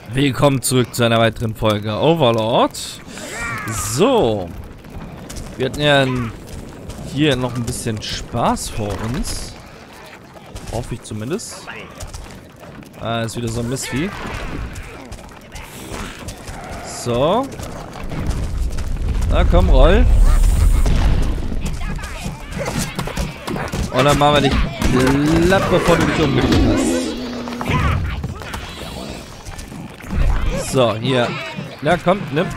Willkommen zurück zu einer weiteren Folge Overlord. So. Wir hatten ja hier noch ein bisschen Spaß vor uns. Hoffe ich zumindest. Ah, ist wieder so ein Mistvieh. So. Na komm, roll. Und dann machen wir dich platt, bevor du dich umgedreht hast. So, hier. Na komm, nimmt.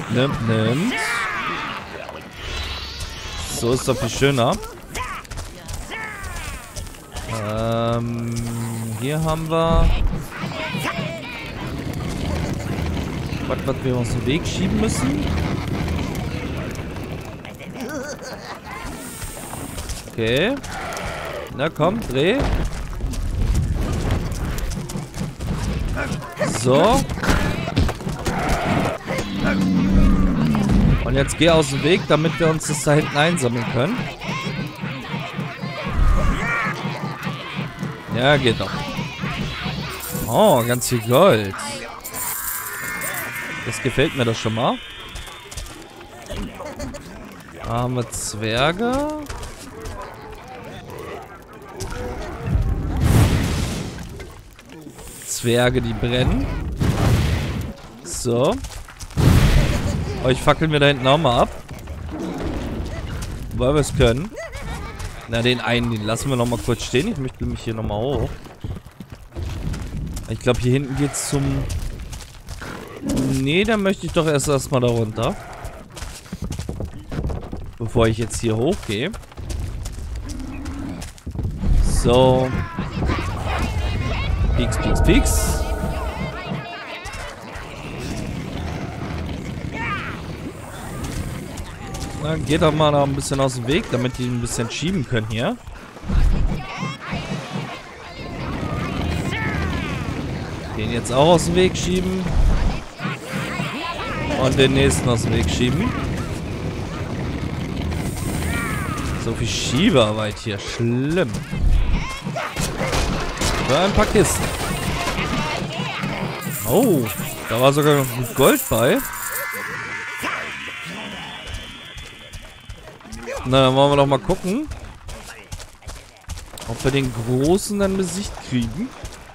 So ist doch viel schöner. Hier haben wir was wir aus dem Weg schieben müssen. Okay. Na komm, dreh. So. Und jetzt geh aus dem Weg, damit wir uns das da hinten einsammeln können. Ja, geht doch. Oh, ganz viel Gold. Das gefällt mir doch schon mal. Da haben wir Zwerge. Zwerge, die brennen. So. Euch fackeln wir da hinten auch mal ab. Weil wir es können. Na, den einen, den lassen wir noch mal kurz stehen. Ich möchte mich hier noch mal hoch. Ich glaube, hier hinten geht's zum... Nee, dann möchte ich doch erstmal da runter. Bevor ich jetzt hier hochgehe. So. Pieks. Na, geht doch mal noch ein bisschen aus dem Weg, damit die ein bisschen schieben können hier. Den jetzt auch aus dem Weg schieben. Und den nächsten aus dem Weg schieben. So viel Schiebearbeit hier. Schlimm. Für ein paar Kisten. Oh, da war sogar noch gut Gold bei. Na, dann wollen wir doch mal gucken, ob wir den Großen dann besiegt kriegen.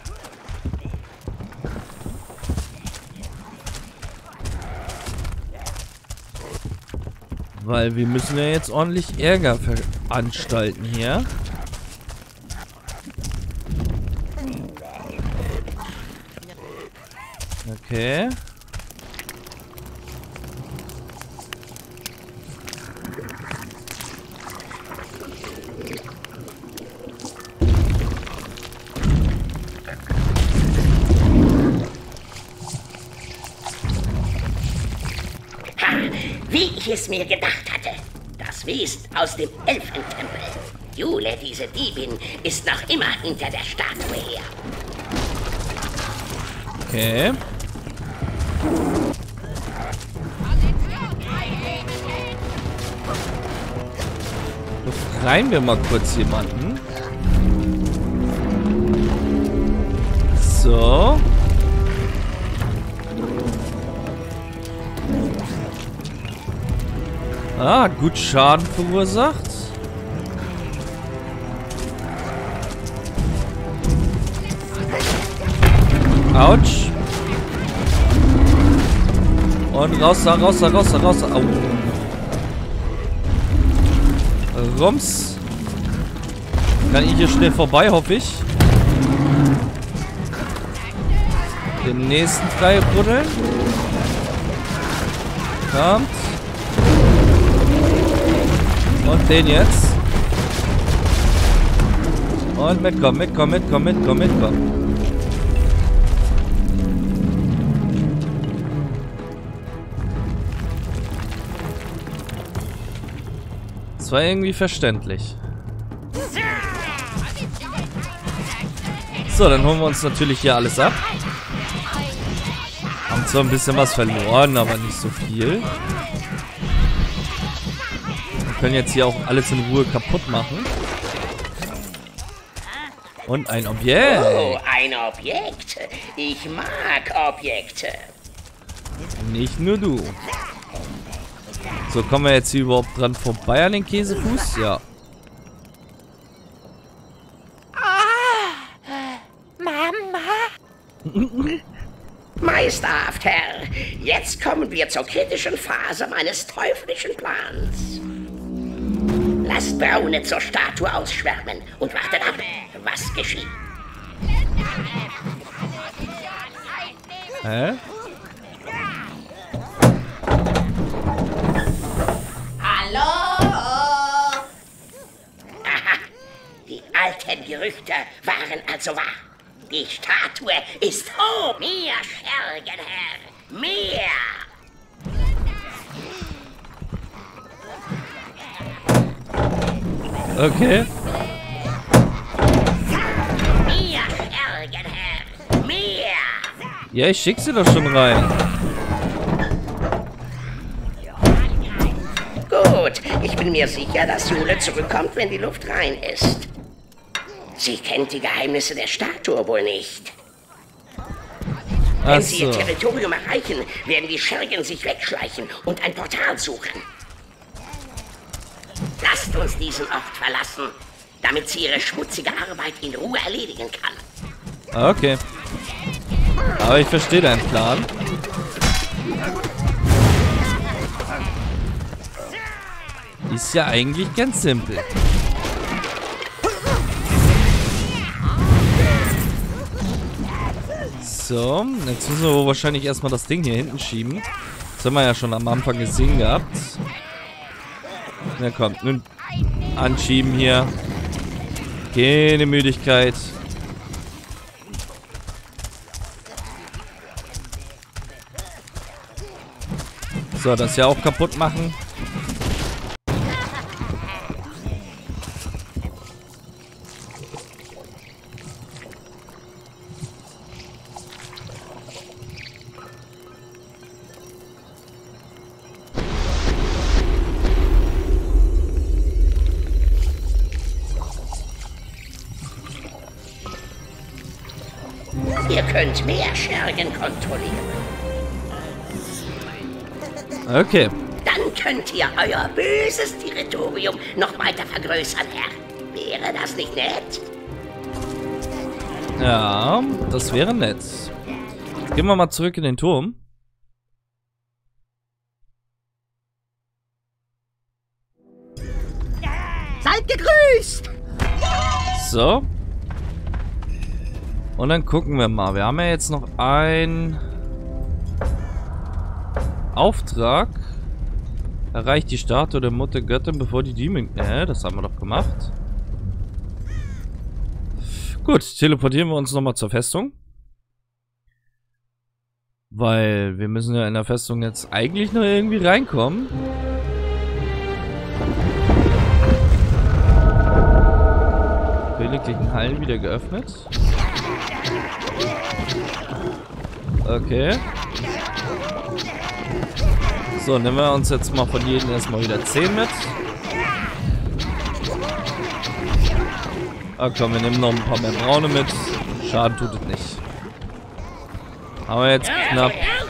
Weil wir müssen ja jetzt ordentlich Ärger veranstalten hier. Okay. Wie ich es mir gedacht hatte. Das Wesen aus dem Elfentempel. Jule, diese Diebin, ist noch immer hinter der Statue her. Okay. Befreien wir mal kurz jemanden. So. Ah, gut Schaden verursacht. Autsch. Und raus. Au. Rums. Kann ich hier schnell vorbei, hoffe ich. Den nächsten frei buddeln. Kommt. Und den jetzt. Und mitkommen. Das war irgendwie verständlich. So, dann holen wir uns natürlich hier alles ab. Haben zwar ein bisschen was verloren, aber nicht so viel. Wir können jetzt hier auch alles in Ruhe kaputt machen. Und ein Objekt. Oh, ein Objekt. Ich mag Objekte. Nicht nur du. So, kommen wir jetzt hier überhaupt dran vorbei an den Käsefuß? Ja. Meisterhaft, Herr. Jetzt kommen wir zur kritischen Phase meines teuflischen Plans. Lasst Braune zur Statue ausschwärmen und wartet ab, was geschieht. Hä? Hallo? Aha, die alten Gerüchte waren also wahr. Die Statue ist hoch. Mehr Schergen, Herr. Mehr. Okay. Mehr Schergen, Herr. Mehr. Ja, ich schick sie doch schon rein. Gut, ich bin mir sicher, dass Jule zurückkommt, wenn die Luft rein ist. Sie kennt die Geheimnisse der Statue wohl nicht. Wenn sie ihr Territorium erreichen, werden die Schergen sich wegschleichen und ein Portal suchen. Lasst uns diesen Ort verlassen, damit sie ihre schmutzige Arbeit in Ruhe erledigen kann. Okay. Aber ich verstehe deinen Plan. Ist ja eigentlich ganz simpel. So, jetzt müssen wir wahrscheinlich erstmal das Ding hier hinten schieben. Das haben wir ja schon am Anfang gesehen gehabt. Na komm, nun anschieben hier. Keine Müdigkeit. So, das ja auch kaputt machen. Ihr könnt mehr Schergen kontrollieren. Okay. Dann könnt ihr euer böses Territorium noch weiter vergrößern, Herr. Wäre das nicht nett? Ja, das wäre nett. Gehen wir mal zurück in den Turm. Seid gegrüßt! So. Und dann gucken wir mal. Wir haben ja jetzt noch einen Auftrag. Erreicht die Statue der Mutter Göttin, bevor die Dämonen... das haben wir doch gemacht. Gut, teleportieren wir uns nochmal zur Festung. Weil wir müssen ja in der Festung jetzt eigentlich nur irgendwie reinkommen. Königlichen Hallen wieder geöffnet. Okay. So, nehmen wir uns jetzt mal von jedem erstmal wieder 10 mit. Ah komm, wir nehmen noch ein paar mehr Braune mit. Schaden tut es nicht. Aber jetzt knapp.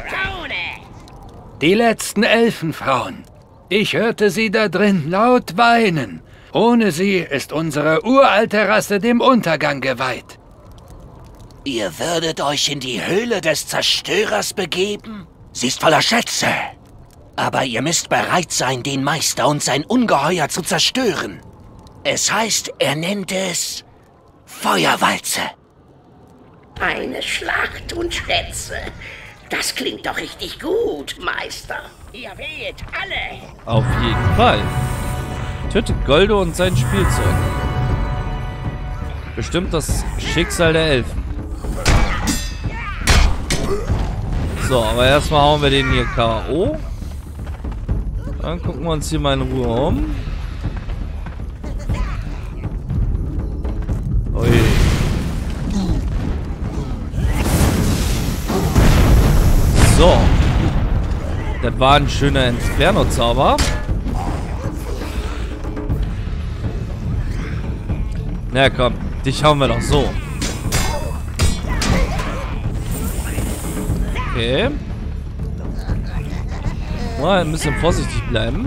Die letzten Elfenfrauen. Ich hörte sie da drin laut weinen. Ohne sie ist unsere uralte Rasse dem Untergang geweiht. Ihr würdet euch in die Höhle des Zerstörers begeben? Sie ist voller Schätze. Aber ihr müsst bereit sein, den Meister und sein Ungeheuer zu zerstören. Es heißt, er nennt es Feuerwalze. Eine Schlacht und Schätze. Das klingt doch richtig gut, Meister. Ihr wählt alle. Auf jeden Fall. Tötet Goldo und sein Spielzeug. Bestimmt das Schicksal der Elfen. So, aber erstmal hauen wir den hier K.O. Dann gucken wir uns hier mal in Ruhe um. Ui. So. Das war ein schöner Inferno-Zauber. Na komm, dich hauen wir doch so. Okay. Mal ein bisschen vorsichtig bleiben.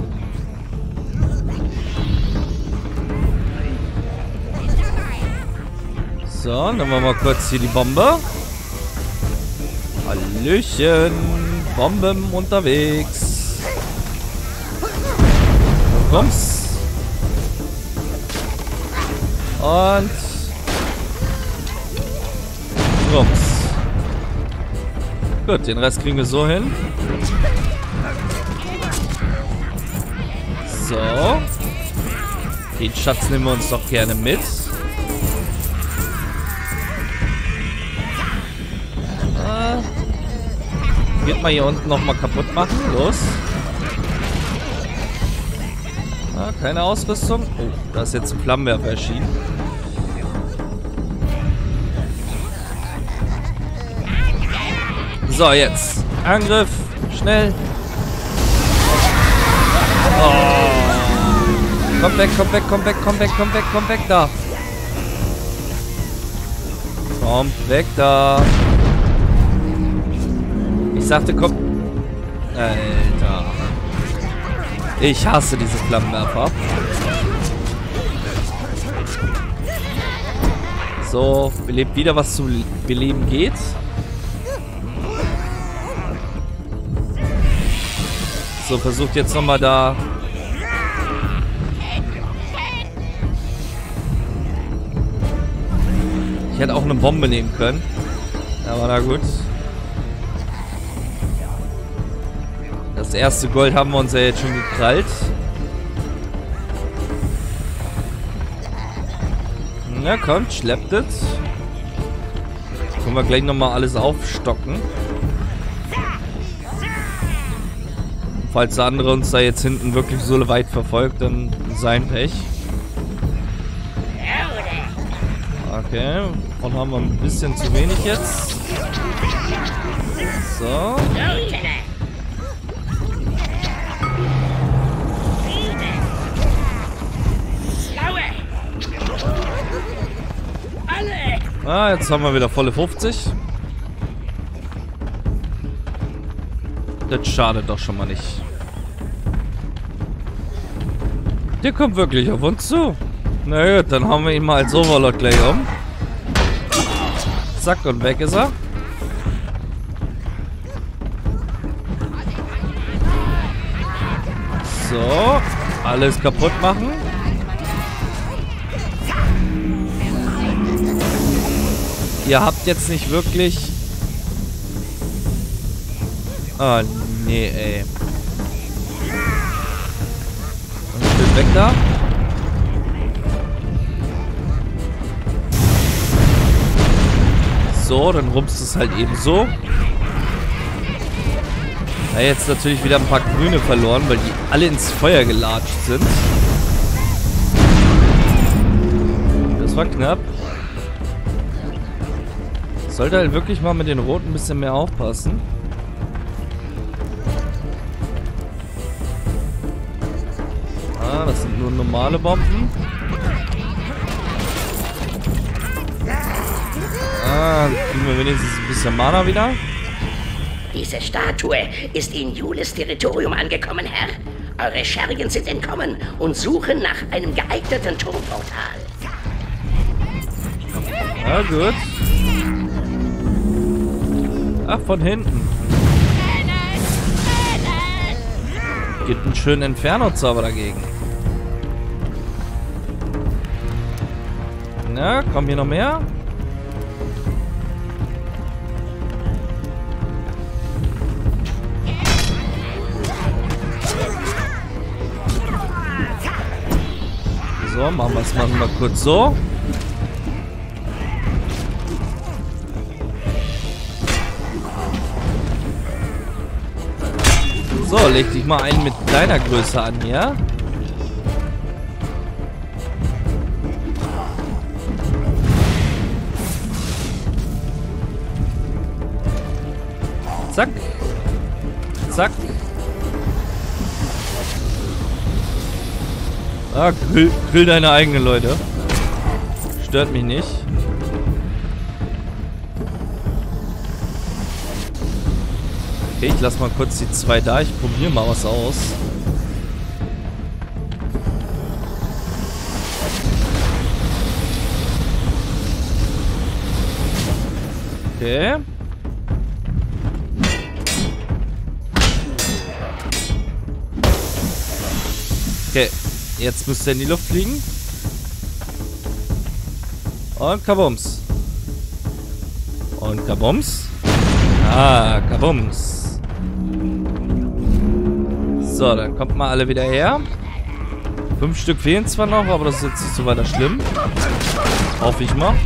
So, nehmen wir mal kurz hier die Bombe. Hallöchen. Bomben unterwegs. Du kommst. Und rums. Gut, den Rest kriegen wir so hin. So. Den Schatz nehmen wir uns doch gerne mit. Geht mal hier unten nochmal kaputt machen. Los. Ah, keine Ausrüstung. Oh, da ist jetzt ein Flammenwerfer erschienen. So, jetzt. Angriff. Schnell. Oh. Komm weg, komm weg, komm weg, komm weg, komm weg, komm weg da. Kommt weg da. Ich sagte, komm. Alter. Ich hasse diese Flammenwerfer. So, belebt wieder, was zu beleben geht. So, versucht jetzt nochmal da. Ich hätte auch eine Bombe nehmen können. Aber na gut. Das erste Gold haben wir uns ja jetzt schon gekrallt. Na kommt, schleppt es. Können wir gleich nochmal alles aufstocken. Falls der andere uns da jetzt hinten wirklich so weit verfolgt, dann sein Pech. Okay, und haben wir ein bisschen zu wenig jetzt. So. Ah, jetzt haben wir wieder volle 50. Das schadet doch schon mal nicht. Der kommt wirklich auf uns zu. Na gut, dann hauen wir ihn mal als Overlord gleich um. Zack, und weg ist er. So, alles kaputt machen. Ihr habt jetzt nicht wirklich... Ah, nee, ey. Und ich bin weg da. So, dann rumpst es halt eben so. Ja, jetzt natürlich wieder ein paar Grüne verloren, weil die alle ins Feuer gelatscht sind. Das war knapp. Sollte halt wirklich mal mit den Roten ein bisschen mehr aufpassen. Ah, das sind nur normale Bomben. Ah, kriegen wir wenigstens ein bisschen Mana wieder. Diese Statue ist in Jules Territorium angekommen, Herr. Eure Schergen sind entkommen und suchen nach einem geeigneten Turmportal. Ah, gut. Ach, von hinten. Gibt einen schönen Inferno-Zauber dagegen. Na, kommen hier noch mehr? So, machen wir es mal kurz so. So, leg dich mal einen mit deiner Größe an hier. Zack. Zack. Ah, grill deine eigenen Leute. Stört mich nicht. Okay, ich lasse mal kurz die 2 da. Ich probiere mal was aus. Okay. Okay, jetzt müsste er in die Luft fliegen. Und kabums. Und kabums. Ah, kabums. So, dann kommt mal alle wieder her. 5 Stück fehlen zwar noch, aber das ist jetzt nicht so weiter schlimm. Hoffe ich mal.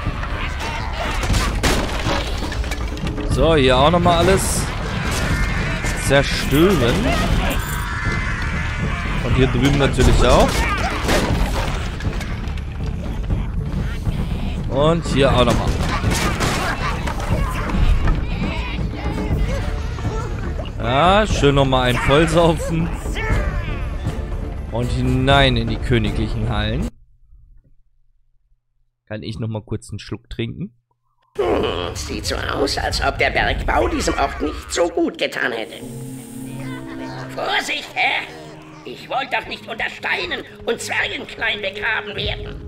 So, hier auch nochmal alles zerstören. Und hier drüben natürlich auch. Und hier auch nochmal. Ja, schön nochmal einen vollsaufen. Und hinein in die königlichen Hallen. Kann ich nochmal kurz einen Schluck trinken? Sieht so aus, als ob der Bergbau diesem Ort nicht so gut getan hätte. Vorsicht, Herr! Ich wollte doch nicht unter Steinen und Zwergen klein begraben werden.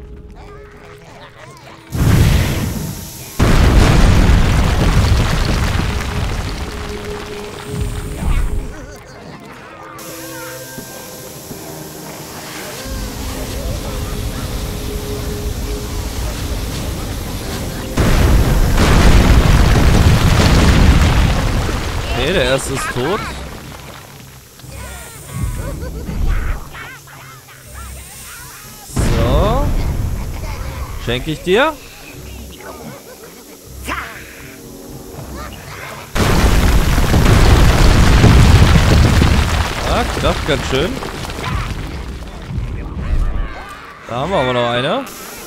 Okay, der erste ist tot. So. Schenke ich dir. Ah, kracht ganz schön. Da haben wir aber noch eine.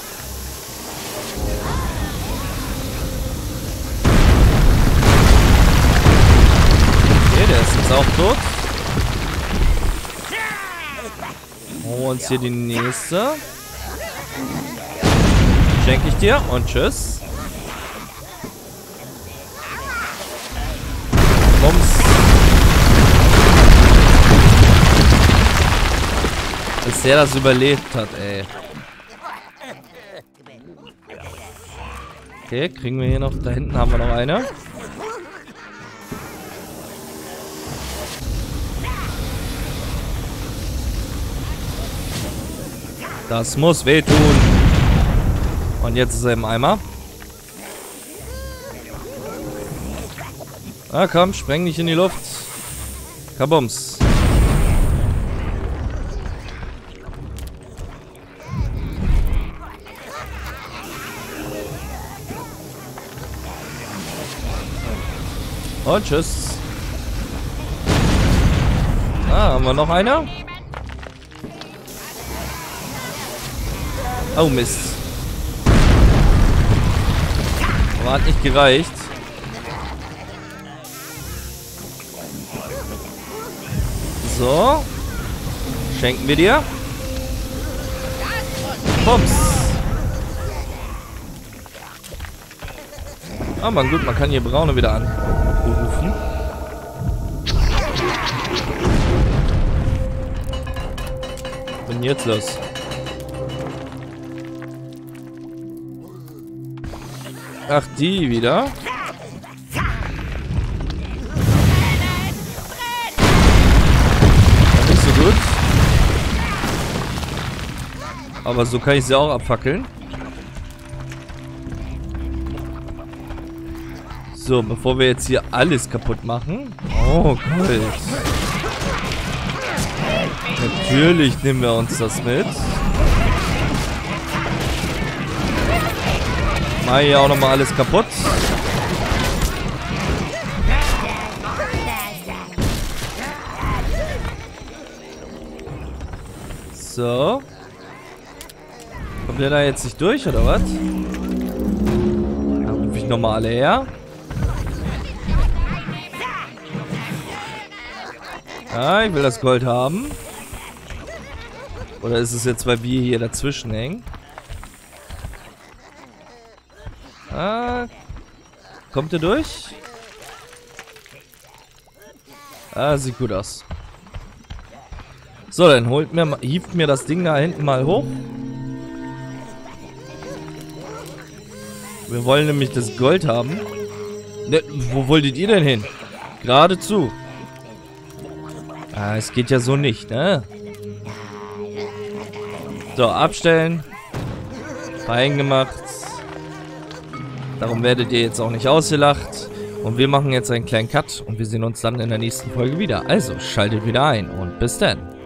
Der ist jetzt auch tot. Holen wir uns hier die nächste. Schenke ich dir und tschüss. Bums. Bis der das überlebt hat, ey. Okay, kriegen wir hier noch. Da hinten haben wir noch eine. Das muss wehtun. Und jetzt ist er im Eimer. Ah, komm, spreng nicht in die Luft. Kabums. Und tschüss. Ah, haben wir noch eine? Oh Mist. Aber hat nicht gereicht. So. Schenken wir dir. Bums. Ah, man, gut, man kann hier Braune wieder anrufen. Was ist denn jetzt los? Ach, die wieder. Nicht so gut. Aber so kann ich sie auch abfackeln. So, bevor wir jetzt hier alles kaputt machen. Oh Gott. Natürlich nehmen wir uns das mit. Mal hier auch nochmal alles kaputt. So. Kommt der da jetzt nicht durch, oder was? Dann rufe ich nochmal alle her. Ja, ich will das Gold haben. Oder ist es jetzt, weil wir hier dazwischen hängen? Ah, kommt er durch? Ah, sieht gut aus. So, dann hieft mir das Ding da hinten mal hoch. Wir wollen nämlich das Gold haben. Ne, wo wolltet ihr denn hin? Geradezu. Ah, es geht ja so nicht, ne? So, abstellen. Fein gemacht. Darum werdet ihr jetzt auch nicht ausgelacht. Und wir machen jetzt einen kleinen Cut und wir sehen uns dann in der nächsten Folge wieder. Also, schaltet wieder ein und bis dann.